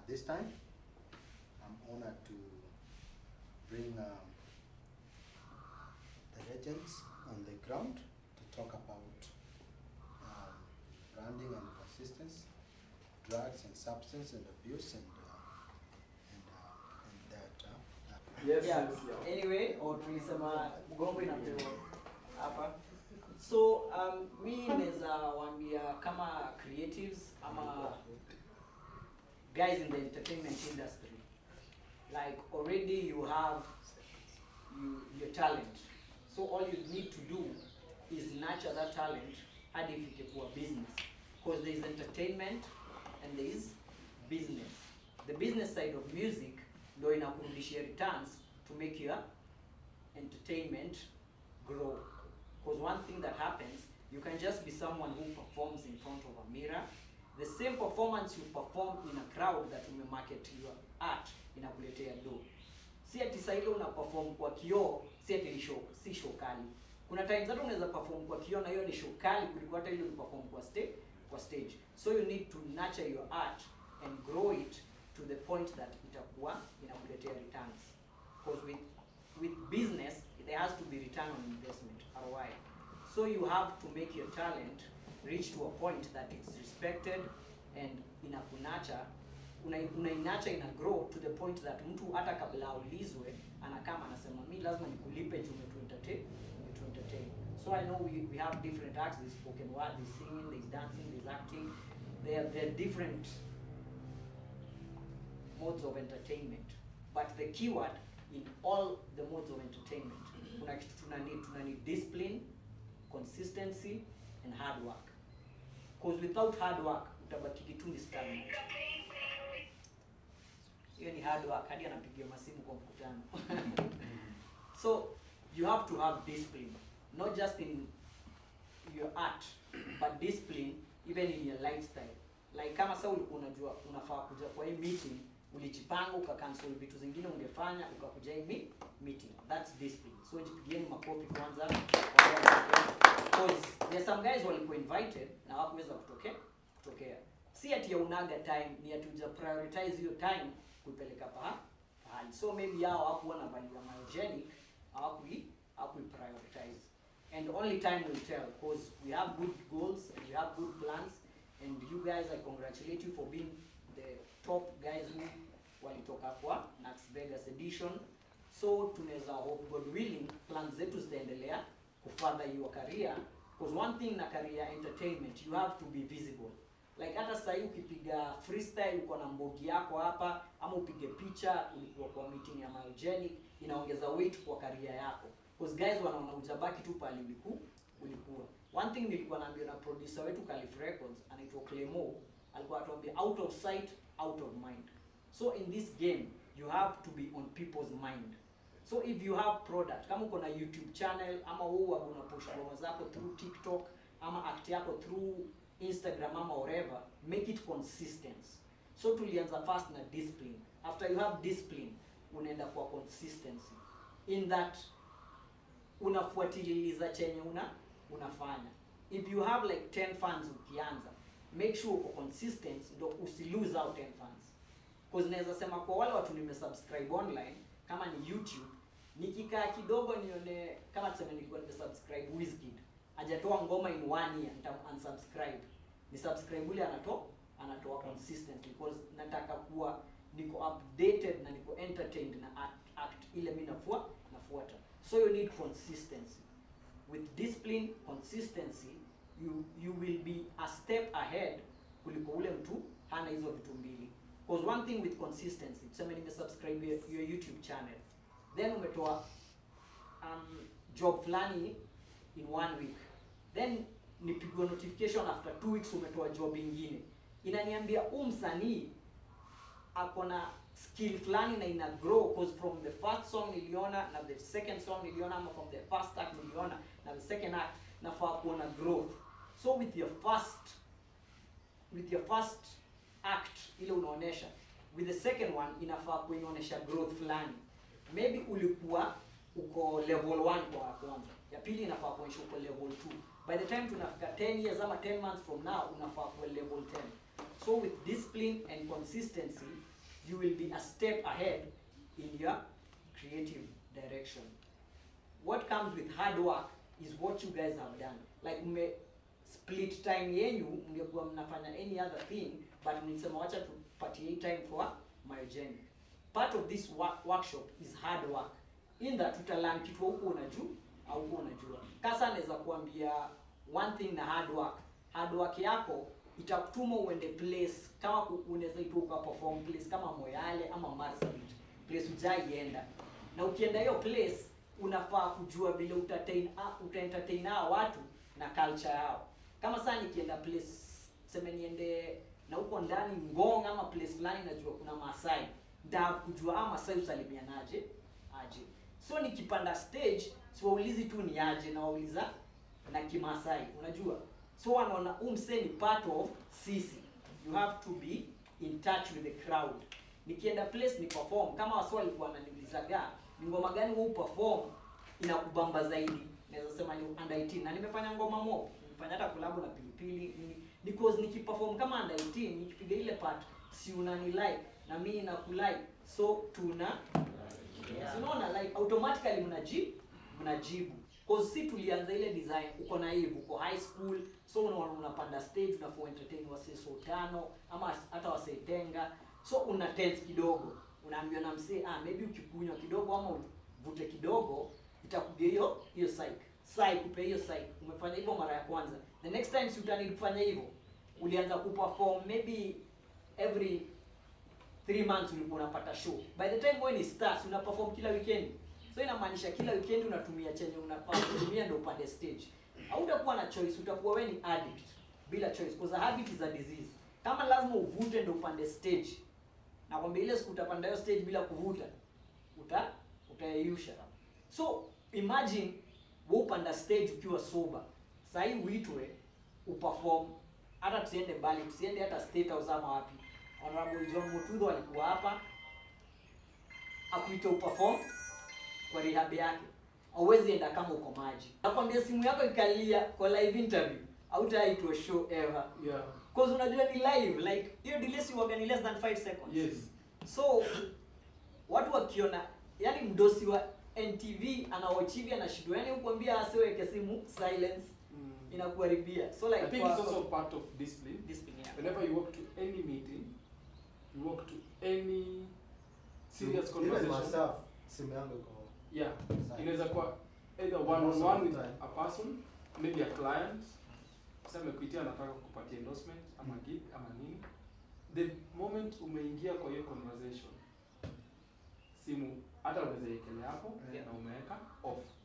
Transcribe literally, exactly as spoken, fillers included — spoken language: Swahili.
this time, I'm honored to bring um, the legends on the ground to talk about um, branding and consistency, drugs and substance and abuse, and uh, and, uh, and that. Uh, Yes, Yeah. yes, yeah. Anyway, or tulisema gombo inapewa hapa. So um, mi naweza waambia kama creatives ama guys in the entertainment industry, like already you have you, your talent. So all you need to do is nurture that talent hadi ifike kuwa business. Because there is entertainment and there is business. The business side of music ndo inakurudishia returns to make your entertainment grow. Because one thing that happens, you can just be someone who performs in front of a mirror. The same performance you perform in a crowd that you market your art inakuletea do. Si ati saa ile una perform kwa kioo, si ati ni show, si show kali. Kuna times hata unaweza perform kwa kioo na hiyo ni show kali kuliko hata ile perform kwa stage, kwa stage. So you need to nurture your art and grow it to the point that itakuwa inakuletea returns. Because with with business, there has to be return on investment, R O I. So you have to make your talent reach to a point that it's respected and inakunacha, unainacha ina grow to the point that mtu hata kabla aulizwe anakama anasema mi lazima nikulipe juu umetu entertain, umetu entertain. So I know we, we have different acts, there's spoken word, there's singing, there's dancing, there's acting. There there are different modes of entertainment. But the keyword in all the modes of entertainment, kuna kitu tunani tunani discipline, consistency and hard work. Because without hard work, utabaki kitu ni stagnant. Hiyo ni hard work, hadi anapigia masimu kwa mkutano. So you have to have discipline, not just in your art, but discipline even in your lifestyle. Like kama sasa ulikuwa unajua unafaa kuja kwa hii meeting, ulijipanga ukacancel vitu zingine ungefanya ukakuja hii meeting. That's discipline. So jipigieni makofi kwanza. Because there some guys walikuwa invited na hawakuweza kutokea kutokea. Si ati ya unaga time, ni ati uja prioritize hiyo time kuipeleka pa pahali. So maybe hao hawakuwa na value ya myogenic, hawakui hawakui prioritize. And only time will tell, because we have good goals and we have good plans. And you guys, I congratulate you for being the top guys who walitoka kwa Nax Vegas edition. So tunaweza hope God willing plans zetu zitaendelea kufurther your career, because one thing na career entertainment, you have to be visible. Like hata sasa hivi ukipiga freestyle uko na mbogi yako hapa, ama upige picha ulikuwa kwa meeting ya myogenic, inaongeza weight kwa career yako. Because guys wanaona ujabaki tu pale uliku ulikuwa. One thing nilikuwa naambia na producer wetu Calif Records anaitwa Clemo, alikuwa atuambia out of sight, out of mind. So in this game you have to be on people's mind. So if you have product, kama uko na YouTube channel ama wewe una push ngoma zako through TikTok ama act yako through Instagram ama whatever, make it consistent. So tulianza first na discipline. After you have discipline, unaenda kwa consistency. In that unafuatiliza chenye una unafanya. If you have like ten fans ukianza, make sure uko consistent ndo usi lose out ten fans. Because naweza sema kwa wale watu nimesubscribe online, kama ni YouTube, nikikaa kidogo nione kama tuseme nilikuwa nimesubscribe Wizkid, hajatoa ngoma in one year, nita unsubscribe. Ni subscribe ule anatoa anatoa consistently, because nataka kuwa niko updated na niko entertained na act, act ile mimi nafua nafuata. So you need consistency. With discipline, consistency, you you will be a step ahead kuliko ule mtu hana hizo vitu mbili. Because one thing with consistency, tuseme nimesubscribe your, your YouTube channel, then umetoa um, job flani in one week, then nipigwe notification after two weeks umetoa job ingine, inaniambia huu msanii akona skill flani na ina grow, because from the first song niliona na the second song niliona, ama from the first act niliona na the second act nafaa kuona growth. So with your first with your first act ile unaonesha, with the second one inafaa kuonyesha growth flani. Maybe ulikuwa uko level one kwa kwanza, ya pili inafaa kuonyesha uko level two. By the time tunafika ten years ama ten months from now unafaa kuwa level ten. So with discipline and consistency, you will be a step ahead in your creative direction. What comes with hard work is what you guys have done. Like me split time yenyu, mngekuwa mnafanya any other thing, but mlisema wacha tupatie time for myogenic. Part of this work, workshop is hard work. In that tutalan kitu huko unajua au huko unajua. Kasa naweza kuambia one thing na hard work. Hard work yako itakutuma uende place kama unaweza itoka perform place kama Moyale ama Marsabit. Place ujaienda. Na ukienda hiyo place unafaa kujua vile utatain utaentertain hao watu na culture yao. Kama sasa nikienda place sema niende na huko ndani Ngong ama place fulani najua kuna Maasai, ndio kujua ama Maasai usalimianaje aje. So nikipanda stage siwaulizi tu ni aje na wauliza na Kimasai, unajua. So wanaona umse ni part of sisi. You have to be in touch with the crowd. Nikienda place ni perform kama waswali walikuwa wananiulizaga ni ngoma gani wewe perform inakubamba zaidi, naweza sema ni under eighteen. Na nimefanya ngoma mob, nimefanya hata collab na Pilipili ni because nikiperform kama under eighteen nikipiga ile part si unani like na mimi na kulike, so tuna yeah. Unaona like automatically mnajibu mnajibu cause si tulianza ile design uko na hivi uko high school, so unaona unapanda stage unafo entertain wase so tano ama hata wase tenga, so una tense kidogo, unaambiwa na msee ah maybe ukikunywa kidogo ama uvute kidogo itakuja hiyo hiyo psych psych kupe hiyo psych. Umefanya hivyo mara ya kwanza, the next time si utani kufanya hivyo, ulianza kuperform maybe every three months ulikuwa unapata show. By the time when it starts una perform kila weekend, so inamaanisha kila weekend unatumia chenye unafaa kutumia ndio upande stage. Hautakuwa na choice, utakuwa wewe ni addict bila choice, because a habit is a disease. Kama lazima uvute ndio upande stage, na kwamba ile siku utapanda hiyo stage bila kuvuta uta utayeyusha. So imagine wewe upanda stage ukiwa sober, sasa hii uitwe uperform, hata tusiende mbali, tusiende hata State House ama wapi, Honorable John Mutundo alikuwa hapa akuita uperform kwa rehab yake, hauwezi enda kama uko maji. Nakwambia simu yako ikalia kwa live interview, hautaitwa show ever. Yeah. Because unajua ni live, like hiyo delay si waga ni less than five seconds. Yes. So watu wakiona yani mdosi wa N T V anawachivi anashindwa, yani ukwambia asiweke simu silence mm. inakuharibia. So like I think it's also part of discipline. Discipline. Yeah. Whenever you walk to any meeting, you walk to any serious Even conversation. myself, simu yangu iko Yeah. silent. Inaweza kuwa either one on one with a person, maybe a client. Sasa amekuitia anataka kukupatia endorsement ama gig ama nini. The moment umeingia kwa hiyo conversation, simu hata unaweza ikelea hapo Yeah. na umeweka off.